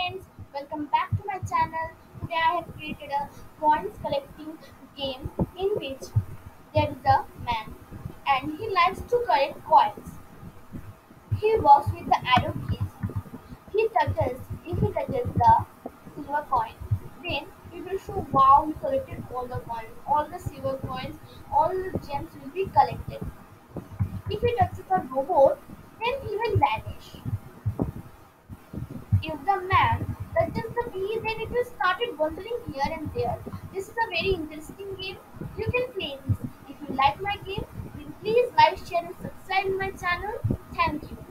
friends, welcome back to my channel. Today I have created a coins collecting game in which there is a man and he likes to collect coins. He works with the arrow keys. If he touches the silver coin, then he will show wow he collected all the coins, all the silver coins, all the gems will be collected. If he touches a robot, then he will vanish. If the man touches the bee, then it will started wandering here and there. This is a very interesting game. You can play this. If you like my game, then please like, share, and subscribe my channel. Thank you.